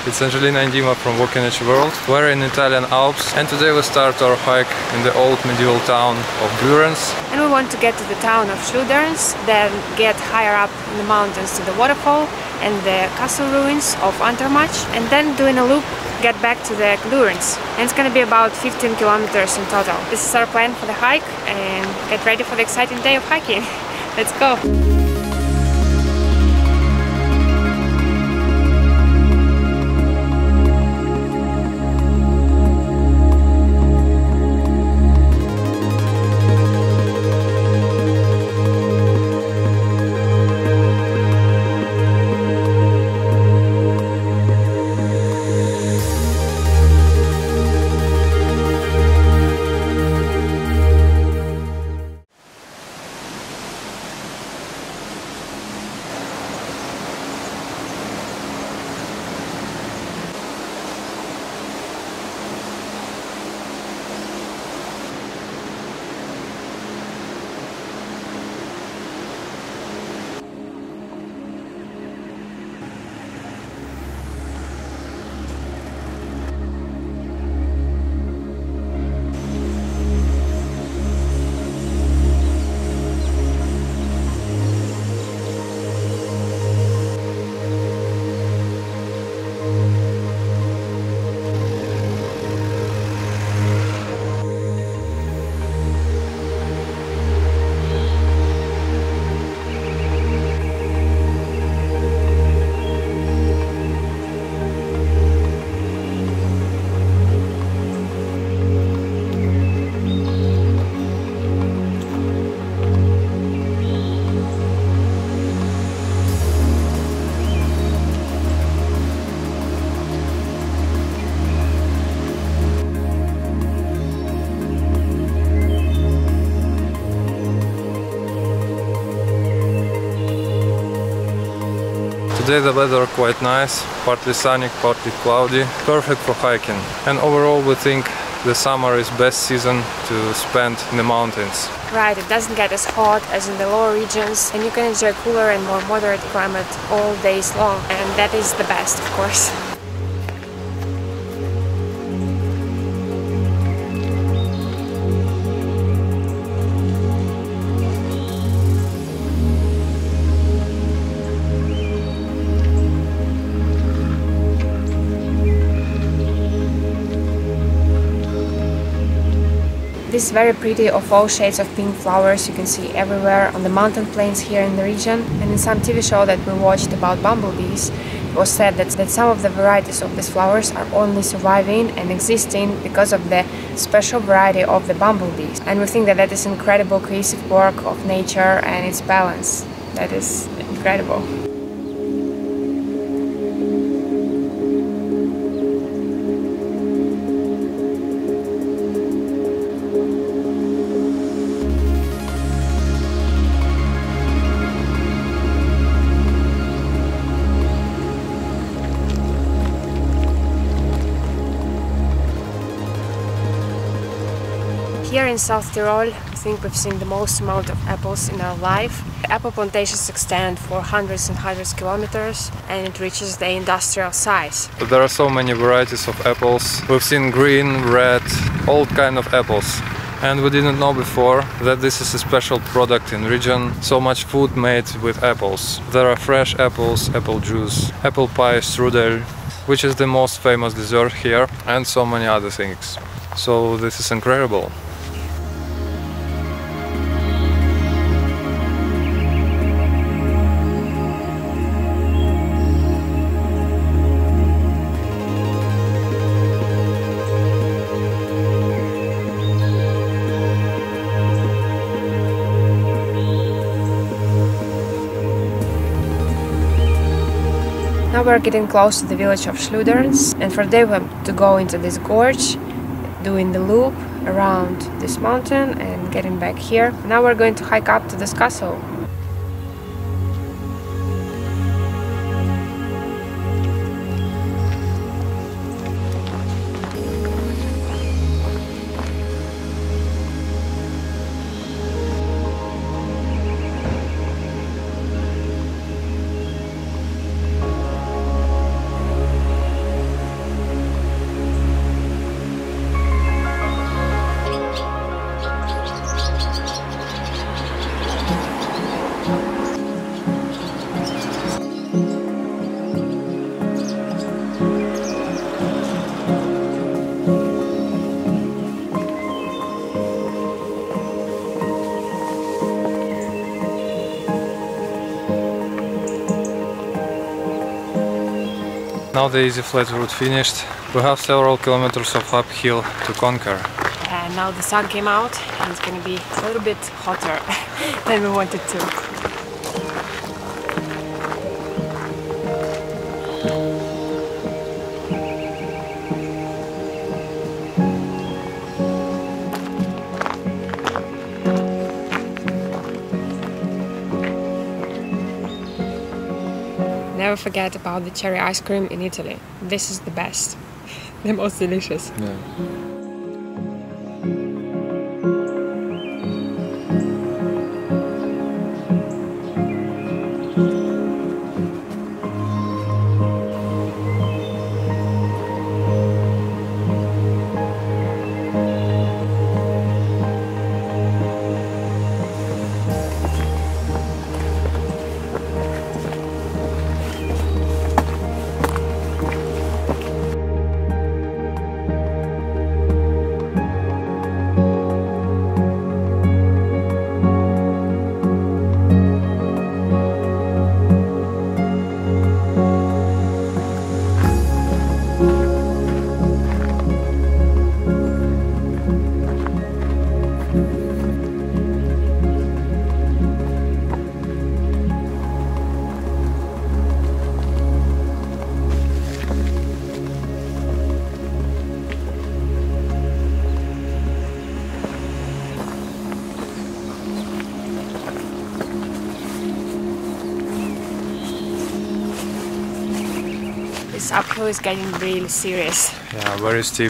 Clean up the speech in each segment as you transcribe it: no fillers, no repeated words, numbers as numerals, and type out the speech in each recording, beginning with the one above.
it's Angelina and Dima from Walking Edge World. We're in Italian Alps and today we start our hike in the old medieval town of Glurns. And we want to get to the town of Schluderns, then get higher up in the mountains to the Waterfall and the castle ruins of Andermatt, and then doing a loop get back to the Glurns. And it's gonna be about 15 kilometers in total. This is our plan for the hike, and get ready for the exciting day of hiking. Let's go! Today the weather quite nice, partly sunny, partly cloudy, perfect for hiking. And overall we think the summer is best season to spend in the mountains. Right, it doesn't get as hot as in the lower regions, and you can enjoy cooler and more moderate climate all days long, and that is the best, of course. This is very pretty of all shades of pink flowers you can see everywhere on the mountain plains here in the region. And in some TV show that we watched about bumblebees, it was said that some of the varieties of these flowers are only surviving and existing because of the special variety of the bumblebees. And we think that that is incredible cohesive work of nature and its balance. That is incredible. Here in South Tyrol, I think we've seen the most amount of apples in our life. The apple plantations extend for hundreds and hundreds of kilometers, and it reaches the industrial size. There are so many varieties of apples. We've seen green, red, all kind of apples. And we didn't know before that this is a special product in region. So much food made with apples. There are fresh apples, apple juice, apple pie, strudel, which is the most famous dessert here, and so many other things. So this is incredible. Now we're getting close to the village of Schluderns, and for today we have to go into this gorge, doing the loop around this mountain and getting back here. Now we're going to hike up to this castle. Now the easy flat route finished. We have several kilometers of uphill to conquer. And now the sun came out and it's gonna be a little bit hotter than we wanted to. Never forget about the cherry ice cream in Italy. This is the best, the most delicious. Yeah. This uphill is getting really serious. Yeah, very steep.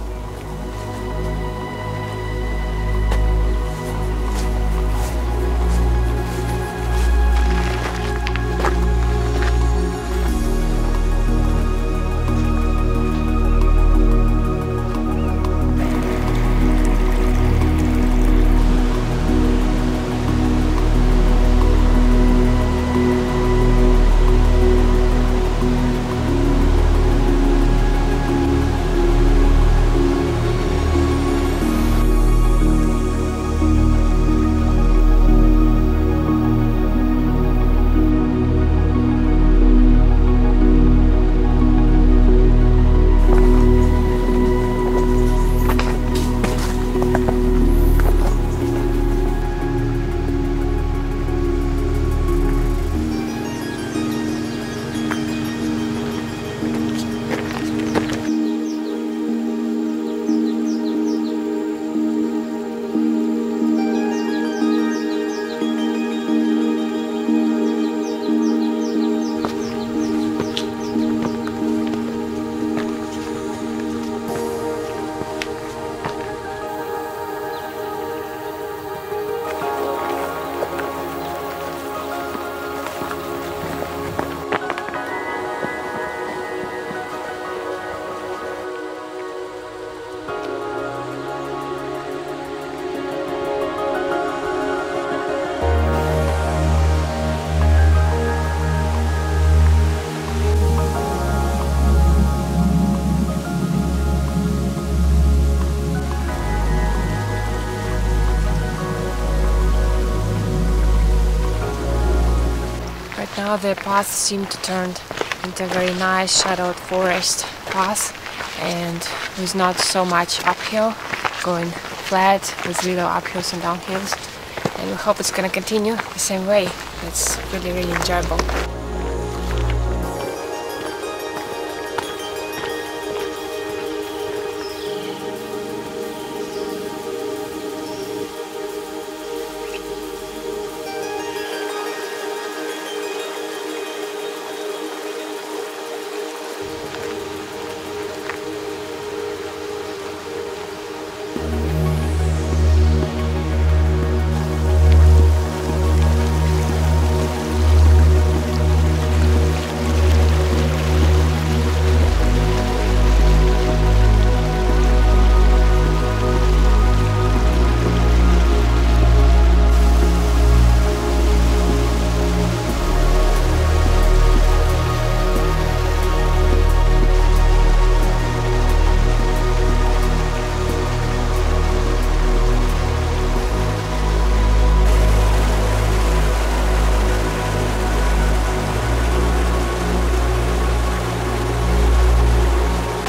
Now the path seemed to turn into a very nice shadowed forest path, and with not so much uphill, going flat with little uphills and downhills, and we hope it's gonna continue the same way. It's really enjoyable.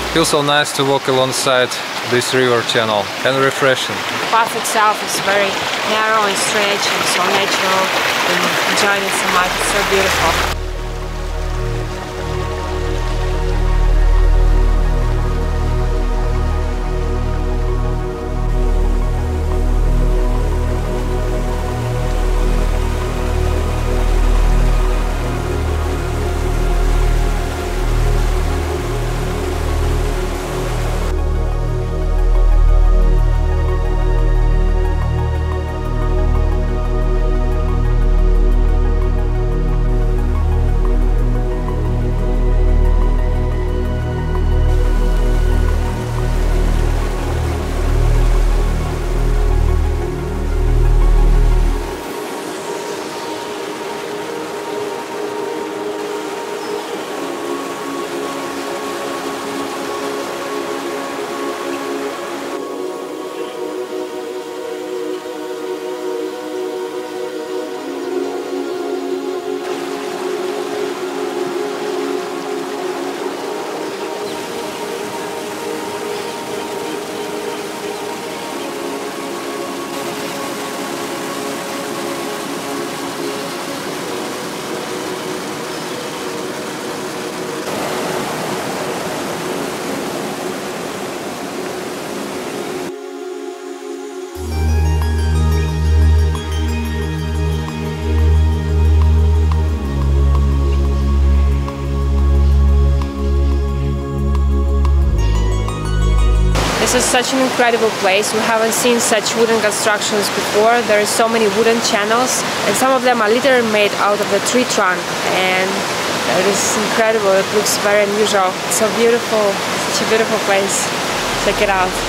Feels so nice to walk alongside this river channel and refreshing. The path itself is very narrow and straight and so natural, and enjoying it so much. It's so beautiful. This is such an incredible place. We haven't seen such wooden constructions before. There are so many wooden channels, and some of them are literally made out of the tree trunk, and it is incredible. It looks very unusual. It's so beautiful. Such a beautiful place. Check it out.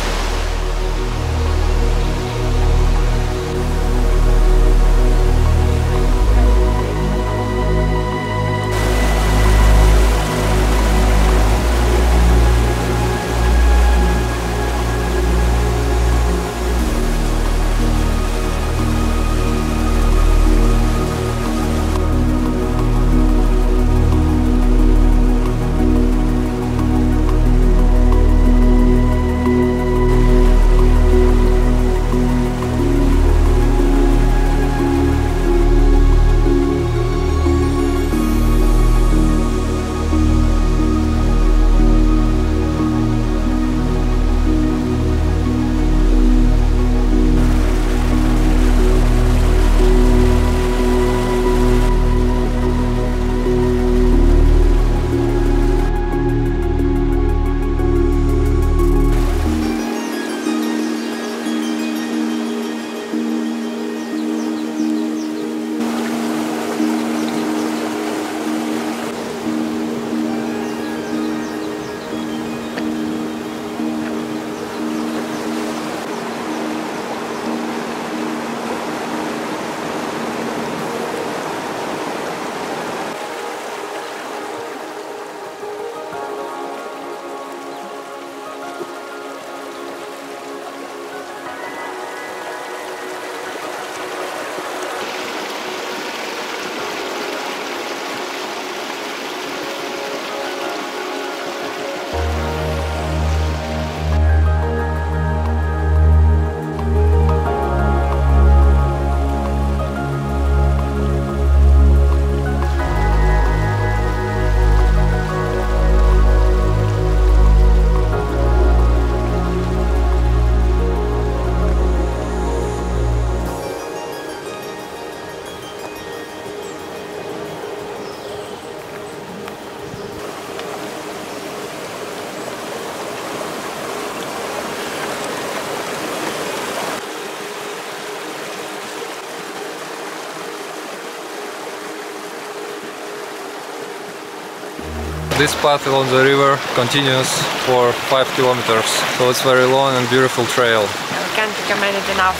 This path along the river continues for 5 kilometers, so it's very long and beautiful trail. I can't recommend it enough.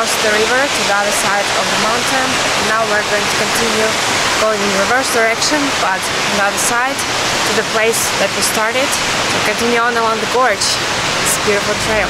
crossed the river to the other side of the mountain. Now we're going to continue going in reverse direction, but on the other side to the place that we started, to continue on along the gorge. It's a beautiful trail.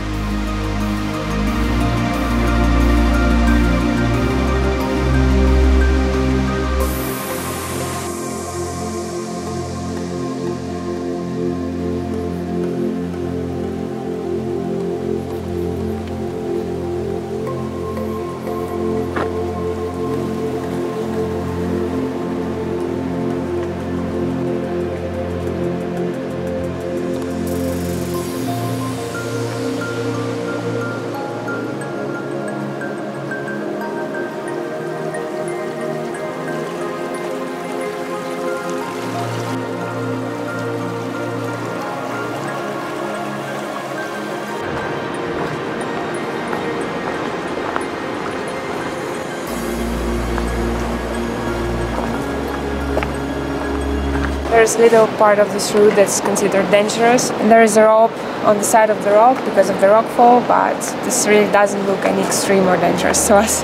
There's a little part of this route that's considered dangerous, and there is a rope on the side of the rock because of the rock fall, but this really doesn't look any extreme or dangerous to us.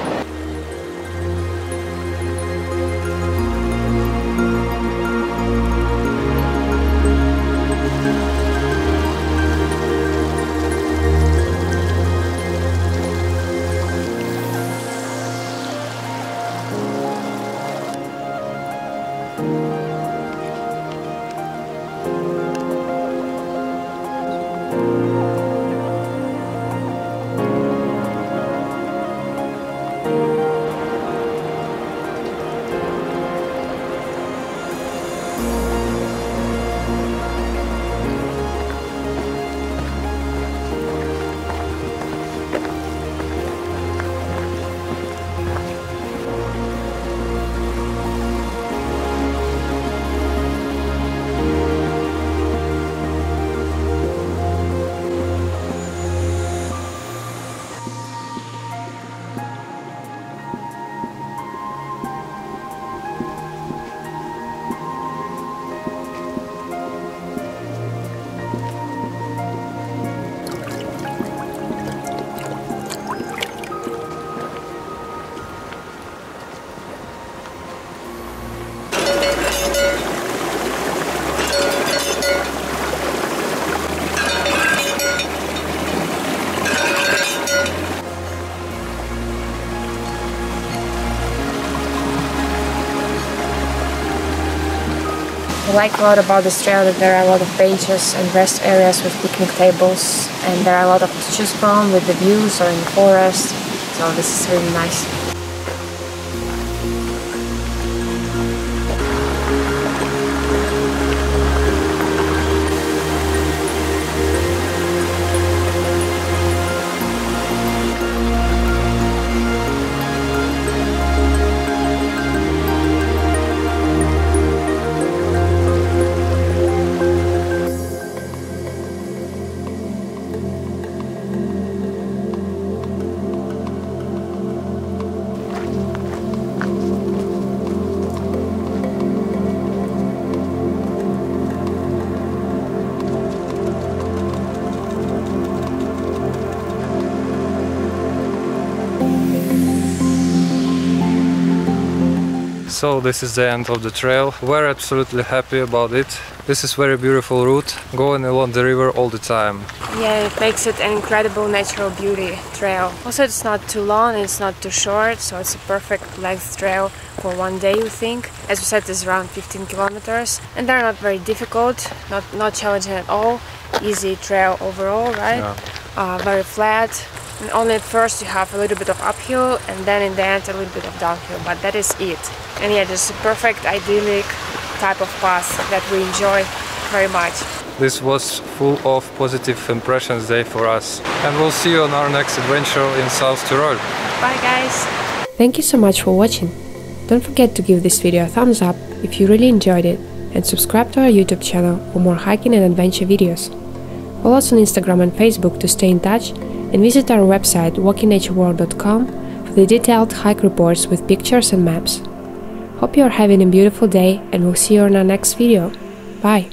I like a lot about this trail that there are a lot of benches and rest areas with picnic tables, and there are a lot of to choose from with the views or in the forest, so this is really nice. So this is the end of the trail. We're absolutely happy about it. This is very beautiful route, going along the river all the time. Yeah, it makes it an incredible natural beauty trail. Also, it's not too long, it's not too short, so it's a perfect length trail for one day, we think. As we said, it's around 15 kilometers, and they're not very difficult, not challenging at all. Easy trail overall, right? Yeah. Very flat. And only at first you have a little bit of uphill, and then in the end a little bit of downhill, but that is it. And yeah, just a perfect, idyllic type of path that we enjoy very much. This was full of positive impressions day for us. And we'll see you on our next adventure in South Tyrol. Bye guys! Thank you so much for watching. Don't forget to give this video a thumbs up if you really enjoyed it, and subscribe to our YouTube channel for more hiking and adventure videos. Follow us on Instagram and Facebook to stay in touch, and visit our website walkingnatureworld.com for the detailed hike reports with pictures and maps. Hope you are having a beautiful day, and we'll see you on our next video. Bye!